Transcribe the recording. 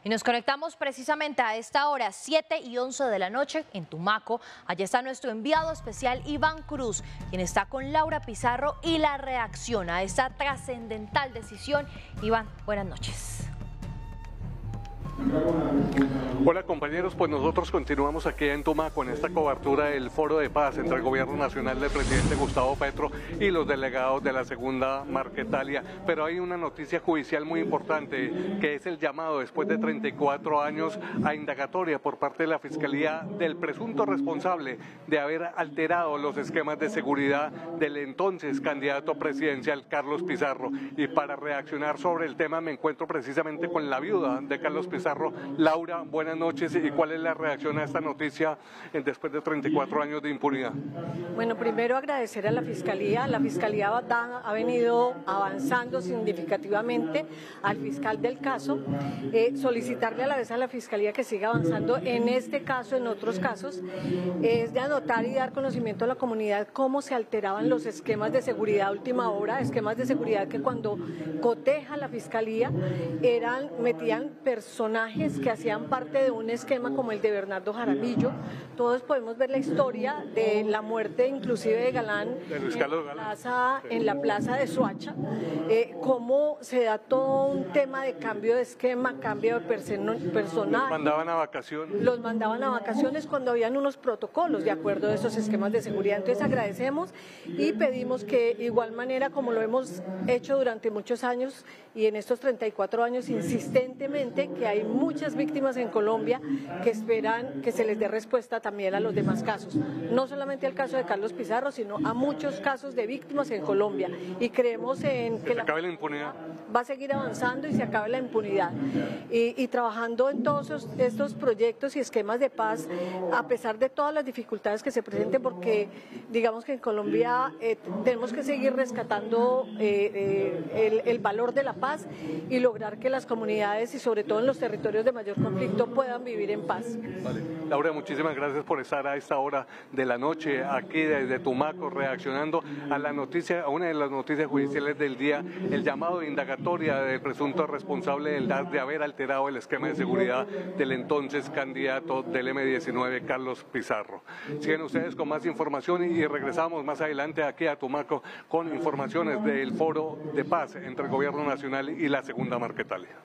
Y nos conectamos precisamente a esta hora, 7:11 de la noche, en Tumaco. Allí está nuestro enviado especial Iván Cruz, quien está con Laura Pizarro y la reacción a esta trascendental decisión. Iván, buenas noches. Hola compañeros, pues nosotros continuamos aquí en Tumaco en esta cobertura del Foro de Paz entre el Gobierno Nacional del presidente Gustavo Petro y los delegados de la segunda Marquetalia. Pero hay una noticia judicial muy importante, que es el llamado después de 34 años a indagatoria por parte de la Fiscalía del presunto responsable de haber alterado los esquemas de seguridad del entonces candidato presidencial Carlos Pizarro. Y para reaccionar sobre el tema me encuentro precisamente con la viuda de Carlos Pizarro. Laura, buenas noches. ¿Y cuál es la reacción a esta noticia después de 34 años de impunidad? Bueno, primero agradecer a la Fiscalía. La Fiscalía ha venido avanzando significativamente al fiscal del caso. Solicitarle a la vez a la Fiscalía que siga avanzando en este caso, en otros casos. Es de anotar y dar conocimiento a la comunidad cómo se alteraban los esquemas de seguridad a última hora, esquemas de seguridad que cuando coteja la Fiscalía metían personajes que hacían parte de un esquema como el de Bernardo Jaramillo. Todos podemos ver la historia de la muerte inclusive de Galán en la plaza de Soacha, cómo se da todo un tema de cambio de esquema, cambio de personal. Los mandaban a vacaciones cuando habían unos protocolos de acuerdo a esos esquemas de seguridad. Entonces agradecemos y pedimos que igual manera como lo hemos hecho durante muchos años y en estos 34 años insistentemente, que hay muchas víctimas en Colombia que esperan que se les dé respuesta también a los demás casos, no solamente al caso de Carlos Pizarro, sino a muchos casos de víctimas en Colombia, y creemos en que la impunidad va a seguir avanzando y se acabe la impunidad, y trabajando en todos estos proyectos y esquemas de paz a pesar de todas las dificultades que se presenten, porque digamos que en Colombia tenemos que seguir rescatando el valor de la paz y lograr que las comunidades y sobre todo en los territorios de mayor conflicto puedan vivir en paz. Vale. Laura, muchísimas gracias por estar a esta hora de la noche aquí desde Tumaco reaccionando a la noticia, a una de las noticias judiciales del día, el llamado de indagatoria del presunto responsable de haber alterado el esquema de seguridad del entonces candidato del M19, Carlos Pizarro. Siguen ustedes con más información y regresamos más adelante aquí a Tumaco con informaciones del Foro de Paz entre el Gobierno Nacional y la segunda Marquetalia.